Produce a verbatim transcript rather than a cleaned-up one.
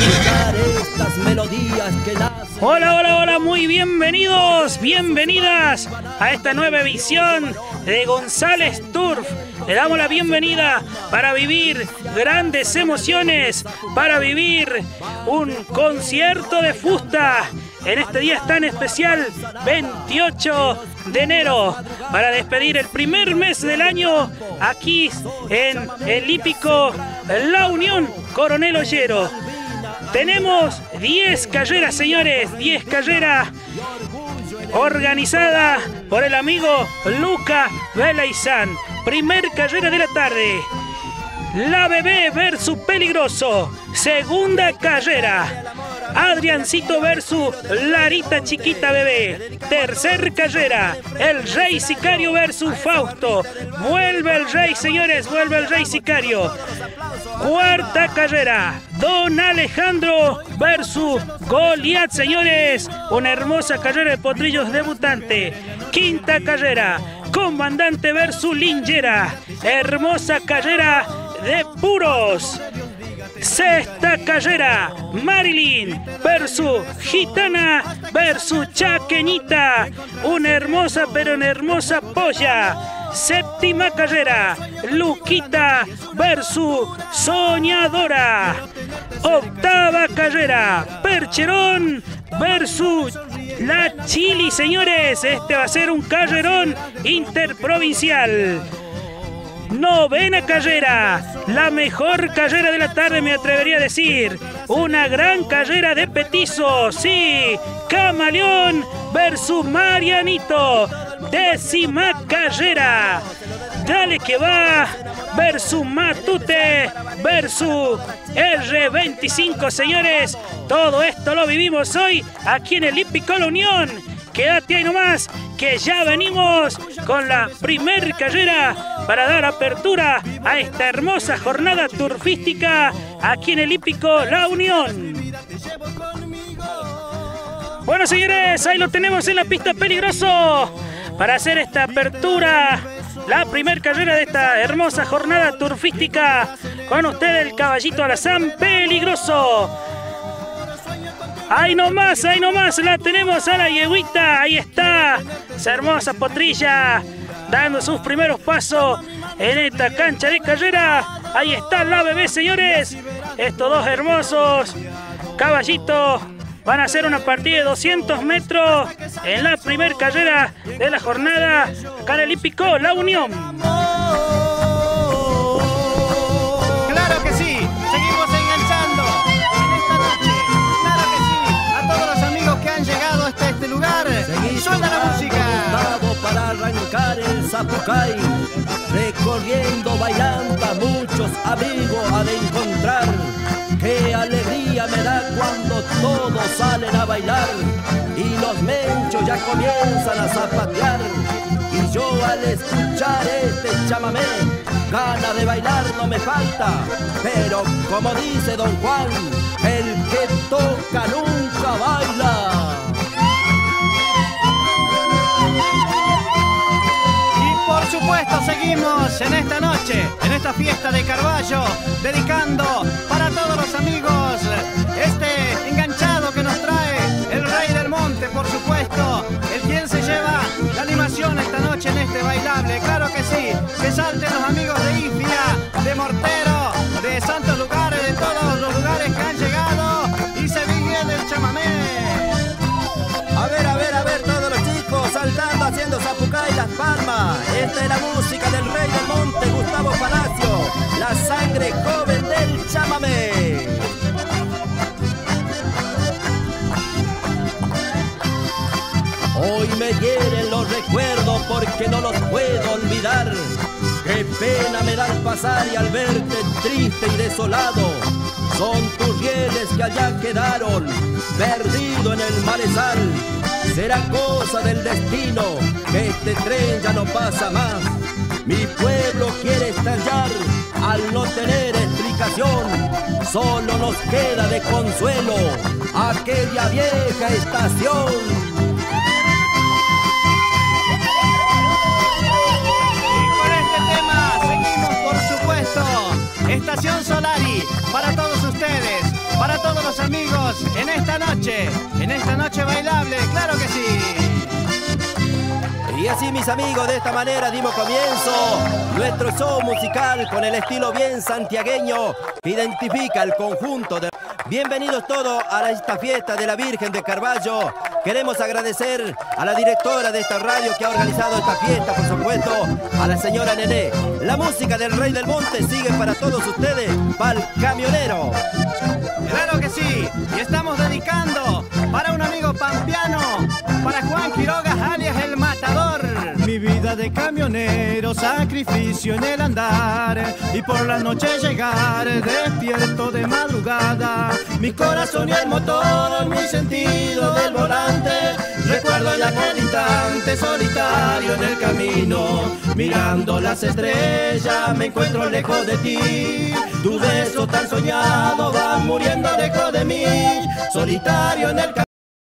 escuchar estas melodías que nacen. Hola, hola, hola, muy bienvenidos, bienvenidas a esta nueva edición de González Turf. Le damos la bienvenida para vivir grandes emociones, para vivir un concierto de fusta en este día tan especial, veintiocho de enero, para despedir el primer mes del año aquí en el hípico La Unión Coronel Ollero. Tenemos diez carreras, señores, diez carreras organizada por el amigo Luca Velaizán. Primer carrera de la tarde, La Bebé versus Peligroso. Segunda carrera, Adriancito versus Larita Chiquita Bebé. Tercer carrera, El Rey Sicario versus Fausto. Vuelve el Rey, señores, vuelve el Rey Sicario. Cuarta carrera, Don Alejandro versus Goliat, señores. Una hermosa carrera de potrillos debutante. Quinta carrera, Comandante versus Lingera. Hermosa carrera de puros. Sexta carrera, Marilyn versus Gitana versus Chaqueñita. Una hermosa pero una hermosa polla. Séptima carrera, Luquita versus Soñadora. Octava carrera, Percherón versus La Chili, señores. Este va a ser un carrerón interprovincial. Novena carrera, la mejor carrera de la tarde, me atrevería a decir. Una gran carrera de petizos, sí. Camaleón versus Marianito. Décima carrera, Dale que va versus Matute versus R veinticinco, señores. Todo esto lo vivimos hoy aquí en el hípico La Unión. Quédate ahí nomás, que ya venimos con la primer carrera para dar apertura a esta hermosa jornada turfística aquí en el hípico La Unión. Bueno, señores, ahí lo tenemos en la pista Peligroso para hacer esta apertura, la primer carrera de esta hermosa jornada turfística. Con usted el caballito alazán Peligroso. Ahí nomás, ahí nomás la tenemos a la yeguita. Ahí está esa hermosa potrilla dando sus primeros pasos en esta cancha de carrera. Ahí está La Bebé, señores. Estos dos hermosos caballitos van a hacer una partida de doscientos metros en la primer carrera de la jornada acá en el hípico La Unión. Claro que sí, seguimos enganchando en esta noche. Claro que sí, a todos los amigos que han llegado hasta este lugar. Suena la música. Para arrancar el Zapucay, recorriendo, bailando, a muchos amigos ha de encontrar. Qué alegría me da cuando todos salen a bailar y los menchos ya comienzan a zapatear. Y yo al escuchar este chamamé, ganas de bailar no me falta. Pero como dice Don Juan, el que toca nunca baila. Por supuesto, seguimos en esta noche, en esta fiesta de Carballo, dedicando para todos los amigos este enganchado que nos trae el Rey del Monte, por supuesto, el quien se lleva la animación esta noche en este bailable. Claro que sí, que salten los amigos de Ifia, de Mortero, de Santos Lugares, de todos los lugares que han llegado y se viene del chamamé. A ver, a ver, a ver, todos los chicos saltando, haciendo zapucay, las palmas. Esta es la música del Rey del Monte, Gustavo Palacio, la sangre joven del chamamé. Hoy me hieren los recuerdos porque no los puedo olvidar. Qué pena me da al pasar y al verte triste y desolado. Son tus rieles que allá quedaron, perdido en el malezal. Será cosa del destino que este tren ya no pasa más. Mi pueblo quiere estallar al no tener explicación. Solo nos queda de consuelo aquella vieja estación. Estación Solari, para todos ustedes, para todos los seguimos en esta noche, en esta noche bailable, claro que sí. Y así, mis amigos, de esta manera dimos comienzo nuestro show musical con el estilo bien santiagueño que identifica el conjunto de... Bienvenidos todos a esta fiesta de la Virgen de Carvalho. Queremos agradecer a la directora de esta radio que ha organizado esta fiesta, por supuesto, a la señora Nené. La música del Rey del Monte sigue para todos ustedes, para el camionero. Claro que sí, y estamos dedicando para un amigo pampeano, para Juan Quiroga, alias El Matador. Mi vida de camionero, sacrificio en el andar, y por la noche llegar despierto de madrugada. Mi corazón y el motor, mi sentido del volante, recuerdo ya aquel instante solitario en el camino. Mirando las estrellas me encuentro lejos de ti, tu beso tan soñado va muriendo lejos de mí. Solitario en el camino,